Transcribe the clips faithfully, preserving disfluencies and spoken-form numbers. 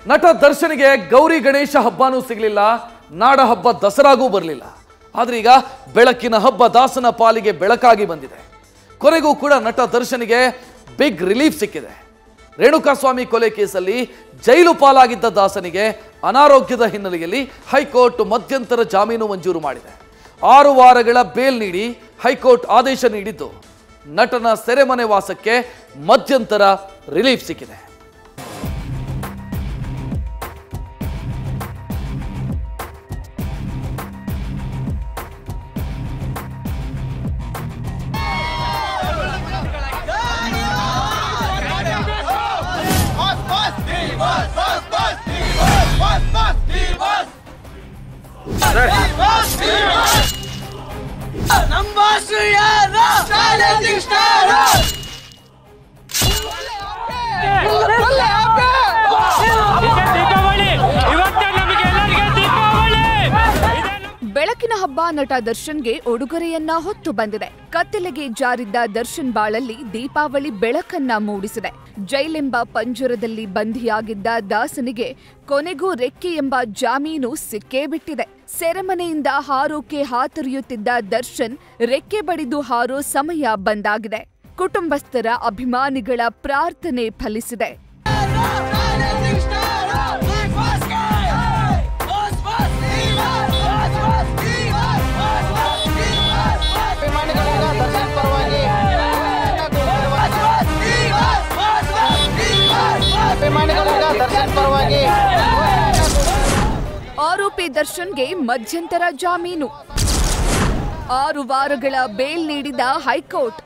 ನಟ ದರ್ಶನ್ಗೆ ಗೌರಿ ಗಣೇಶ ಹಬ್ಬನೂ ಸಿಗಲಿಲ್ಲ, ನಾಡ ಹಬ್ಬ ದಸರಾಗೂ ಬರಲಿಲ್ಲ. ಆದ್ರೆ ಈಗ ಬೆಳಕಿನ ಹಬ್ಬ ದಾಸನ ಪಾಲಿಗೆ ಬೆಳಕಾಗಿ ಬಂದಿದೆ. ಕೊನೆಗೂ ಕೂಡ ನಟ ದರ್ಶನ್ಗೆ ಬಿಗ್ ರಿಲೀಫ್ ಸಿಕ್ಕಿದೆ. ರೇಣುಕಾಸ್ವಾಮಿ ಕೊಲೆ ಕೇಸಲ್ಲಿ ಜೈಲು ಪಾಲಾಗಿದ್ದ ದಾಸನಿಗೆ ಅನಾರೋಗ್ಯದ ಹಿನ್ನೆಲೆಯಲ್ಲಿ ಹೈಕೋರ್ಟ್ ಮಧ್ಯಂತರ ಜಾಮೀನು ಮಂಜೂರು ಮಾಡಿದೆ. ಆರು ವಾರಗಳ ಬೇಲ್ ನೀಡಿ ಹೈಕೋರ್ಟ್ ಆದೇಶ ನೀಡಿದ್ದು ನಟನ ಸೆರೆಮನೆ ವಾಸಕ್ಕೆ ಮಧ್ಯಂತರ ರಿಲೀಫ್ ಸಿಕ್ಕಿದೆ. ಬೆಳಕಿನ ಹಬ್ಬ ನಟ ದರ್ಶನ್ಗೆ ಉಡುಗೊರೆಯನ್ನ ಹೊತ್ತು ಬಂದಿದೆ. ಕತ್ತಲೆಗೆ ಜಾರಿದ್ದ ದರ್ಶನ್ ಬಾಳಲ್ಲಿ ದೀಪಾವಳಿ ಬೆಳಕನ್ನ ಮೂಡಿಸಿದೆ. ಜೈಲೆಂಬ ಪಂಜರದಲ್ಲಿ ಬಂಧಿಯಾಗಿದ್ದ ದಾಸನಿಗೆ ಕೊನೆಗೂ ರೆಕ್ಕೆ ಎಂಬ ಜಾಮೀನು ಸಿಕ್ಕೇ ಬಿಟ್ಟಿದೆ. ಸೆರೆಮನೆಯಿಂದ ಹಾರೋಕೆ ಹಾತೊರೆಯುತ್ತಿದ್ದ ದರ್ಶನ್ ರೆಕ್ಕೆ ಬಡಿದು ಹಾರೋ ಸಮಯ ಬಂದಾಗಿದೆ. ಕುಟುಂಬಸ್ಥರ ಅಭಿಮಾನಿಗಳ ಪ್ರಾರ್ಥನೆ ಫಲಿಸಿದೆ. ಆರೋಪಿ ದರ್ಶನ್ಗೆ ಮಧ್ಯಂತರ ಜಾಮೀನು, ಆರು ವಾರಗಳ ಬೇಲ್ ನೀಡಿದ ಹೈಕೋರ್ಟ್.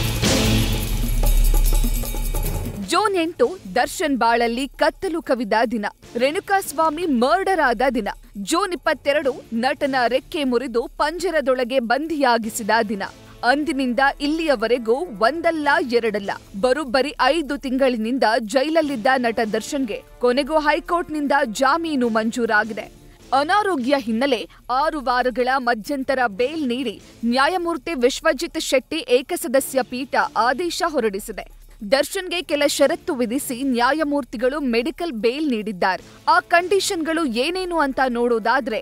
ಜೂನ್ ಎಂಟು ದರ್ಶನ್ ಬಾಳಲ್ಲಿ ಕತ್ತಲು ಕವಿದ ದಿನ. ರೇಣುಕಾಸ್ವಾಮಿ ಮರ್ಡರ್ ಆದ ದಿನ. ಜೂನ್ ಇಪ್ಪತ್ತೆರಡು ನಟನ ರೆಕ್ಕೆ ಮುರಿದು ಪಂಜರದೊಳಗೆ ಬಂಧಿಯಾಗಿಸಿದ ದಿನ. ಅಂದಿನಿಂದ ಇಲ್ಲಿಯವರೆಗೂ ಒಂದಲ್ಲ ಎರಡಲ್ಲ ಬರೋಬ್ಬರಿ ಐದು ತಿಂಗಳಿನಿಂದ ಜೈಲಲ್ಲಿದ್ದ ನಟ ದರ್ಶನ್ಗೆ ಕೊನೆಗೂ ಹೈಕೋರ್ಟ್ನಿಂದ ಜಾಮೀನು ಮಂಜೂರಾಗಿದೆ. ಅನಾರೋಗ್ಯ ಹಿನ್ನೆಲೆ ಆರು ವಾರಗಳ ಮಧ್ಯಂತರ ಬೇಲ್ ನೀಡಿ ನ್ಯಾಯಮೂರ್ತಿ ವಿಶ್ವಜಿತ್ ಶೆಟ್ಟಿ ಏಕಸದಸ್ಯ ಪೀಠ ಆದೇಶ ಹೊರಡಿಸಿದೆ. ದರ್ಶನ್ಗೆ ಕೆಲ ಷರತ್ತು ವಿಧಿಸಿ ನ್ಯಾಯಮೂರ್ತಿಗಳು ಮೆಡಿಕಲ್ ಬೇಲ್ ನೀಡಿದ್ದಾರೆ. ಆ ಕಂಡೀಷನ್ಗಳು ಏನೇನು ಅಂತ ನೋಡೋದಾದ್ರೆ,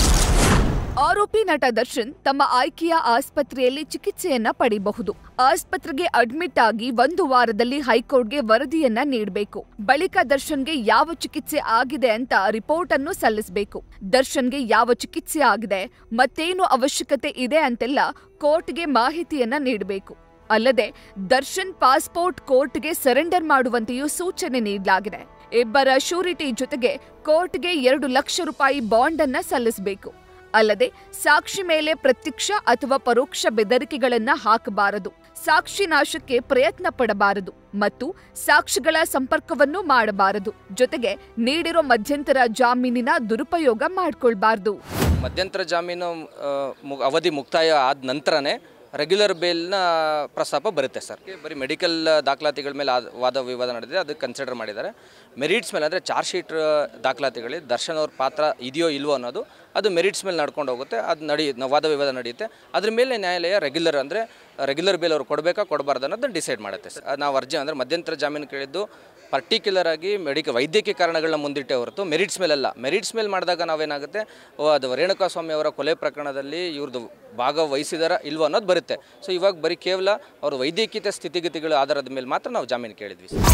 ಆರೋಪಿ ನಟ ದರ್ಶನ್ ತಮ್ಮ ಆಯ್ಕೆಯ ಆಸ್ಪತ್ರೆಯಲ್ಲಿ ಚಿಕಿತ್ಸೆಯನ್ನ ಪಡೆಯಬಹುದು. ಆಸ್ಪತ್ರೆಗೆ ಅಡ್ಮಿಟ್ ಆಗಿ ಒಂದು ವಾರದಲ್ಲಿ ಹೈಕೋರ್ಟ್ಗೆ ವರದಿಯನ್ನ ನೀಡಬೇಕು. ಬಳಿಕ ದರ್ಶನ್ಗೆ ಯಾವ ಚಿಕಿತ್ಸೆ ಆಗಿದೆ ಅಂತ ರಿಪೋರ್ಟ್ ಅನ್ನು ಸಲ್ಲಿಸಬೇಕು. ದರ್ಶನ್ಗೆ ಯಾವ ಚಿಕಿತ್ಸೆ ಆಗಿದೆ, ಮತ್ತೇನು ಅವಶ್ಯಕತೆ ಇದೆ ಅಂತೆಲ್ಲ ಕೋರ್ಟ್ಗೆ ಮಾಹಿತಿಯನ್ನ ನೀಡಬೇಕು. ಅಲ್ಲದೆ ದರ್ಶನ್ ಪಾಸ್ಪೋರ್ಟ್ ಕೋರ್ಟ್ಗೆ ಸರೆಂಡರ್ ಮಾಡುವಂತೆಯೂ ಸೂಚನೆ ನೀಡಲಾಗಿದೆ. ಇಬ್ಬರ ಶ್ಯೂರಿಟಿ ಜೊತೆಗೆ ಕೋರ್ಟ್ಗೆ ಎರಡು ಲಕ್ಷ ರೂಪಾಯಿ ಬಾಂಡ್ ಅನ್ನ ಸಲ್ಲಿಸಬೇಕು. ಅಲ್ಲದೆ ಸಾಕ್ಷಿ ಮೇಲೆ ಪ್ರತ್ಯಕ್ಷ ಅಥವಾ ಪರೋಕ್ಷ ಬೆದರಿಕೆಗಳನ್ನ ಹಾಕಬಾರದು, ಸಾಕ್ಷಿ ನಾಶಕ್ಕೆ ಪ್ರಯತ್ನ ಪಡಬಾರದು ಮತ್ತು ಸಾಕ್ಷಿಗಳ ಸಂಪರ್ಕವನ್ನು ಮಾಡಬಾರದು. ಜೊತೆಗೆ ನೀಡಿರೋ ಮಧ್ಯಂತರ ಜಾಮೀನಿನ ದುರುಪಯೋಗ ಮಾಡಿಕೊಳ್ಬಾರ್ದು. ಮಧ್ಯಂತರ ಜಾಮೀನು ಅವಧಿ ಮುಕ್ತಾಯ ಆದ ನಂತರನೇ ರೆಗ್ಯುಲರ್ ಬೇಲ್ನ ಪ್ರಸ್ತಾಪ ಬರುತ್ತೆ ಸರ್. ಬರೀ ಮೆಡಿಕಲ್ ದಾಖಲಾತಿಗಳ ಮೇಲೆ ವಾದ ವಿವಾದ ನಡೆದಿದೆ, ಅದಕ್ಕೆ ಕನ್ಸಿಡರ್ ಮಾಡಿದ್ದಾರೆ. ಮೆರಿಟ್ಸ್ ಮೇಲೆ ಅಂದರೆ ಚಾರ್ಜ್ ಶೀಟ್ ದಾಖಲಾತಿಗಳಲ್ಲಿ ದರ್ಶನ್ ಅವ್ರ ಪಾತ್ರ ಇದೆಯೋ ಇಲ್ವೋ ಅನ್ನೋದು ಅದು ಮೆರಿಟ್ಸ್ ಮೇಲೆ ನಡ್ಕೊಂಡು ಹೋಗುತ್ತೆ. ಅದು ನಡಿ ವಾದ ವಿವಾದ ನಡೆಯುತ್ತೆ. ಅದ್ರ ಮೇಲೆ ನ್ಯಾಯಾಲಯ ರೆಗ್ಯುಲರ್ ಅಂದರೆ ರೆಗ್ಯುಲರ್ ಬೇಲ್ ಅವ್ರು ಕೊಡಬೇಕಾ ಕೊಡಬಾರ್ದು ಅನ್ನೋದನ್ನು ಡಿಸೈಡ್ ಮಾಡುತ್ತೆ ಸರ್. ನಾವು ಅರ್ಜಿ ಅಂದರೆ ಮಧ್ಯಂತರ ಜಾಮೀನು ಕೇಳಿದ್ದು ಪರ್ಟಿಕ್ಯುಲರ್ ಆಗಿ ಮೆಡಿಕಲ್ ವೈದ್ಯಕೀಯ ಕಾರಣಗಳನ್ನ ಮುಂದಿಟ್ಟೆ ಹೊರತು ಮೆರಿಟ್ಸ್ ಮೇಲೆಲ್ಲ. ಮೆರಿಟ್ಸ್ ಮೇಲೆ ಮಾಡಿದಾಗ ನಾವೇನಾಗುತ್ತೆ, ಅದು ರೇಣುಕಾಸ್ವಾಮಿ ಅವರ ಕೊಲೆ ಪ್ರಕರಣದಲ್ಲಿ ಇವ್ರದ್ದು ಭಾಗವಹಿಸಿದಾರ ಇಲ್ವೋ ಅನ್ನೋದು ಬರುತ್ತೆ. ಸೊ ಇವಾಗ ಬರೀ ಕೇವಲ ಅವ್ರ ವೈದ್ಯಕೀಯ ಸ್ಥಿತಿಗತಿಗಳ ಆಧಾರದ ಮೇಲೆ ಮಾತ್ರ ನಾವು ಜಾಮೀನು ಕೇಳಿದ್ವಿ ಸರ್.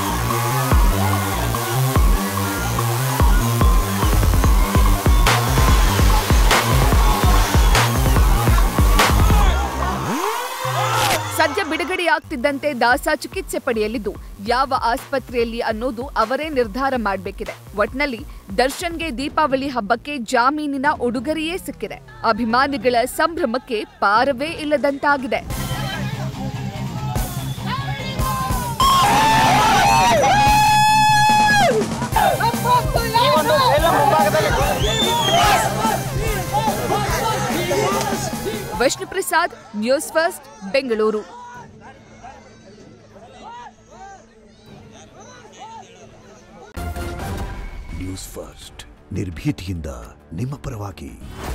ಸದ್ಯ ಬಿಡುಗಡೆಯಾಗ್ತಿದ್ದಂತೆ ದಾಸ ಚಿಕಿತ್ಸೆ ಪಡೆಯಲಿದ್ದು ಯಾವ ಆಸ್ಪತ್ರೆಯಲ್ಲಿ ಅನ್ನೋದು ಅವರೇ ನಿರ್ಧಾರ ಮಾಡಬೇಕಿದೆ. ಒಟ್ನಲ್ಲಿ ದರ್ಶನ್ಗೆ ದೀಪಾವಳಿ ಹಬ್ಬಕ್ಕೆ ಜಾಮೀನಿನ ಉಡುಗೊರೆಯೇ ಸಿಕ್ಕಿದೆ. ಅಭಿಮಾನಿಗಳ ಸಂಭ್ರಮಕ್ಕೆ ಪಾರವೇ ಇಲ್ಲದಂತಾಗಿದೆ. Vishnu Prasad, news first, Bengaluru. News first ನಿರ್ಭೀತಿಯಿಂದ ನಿಮ್ಮ ಪರವಾಗಿ.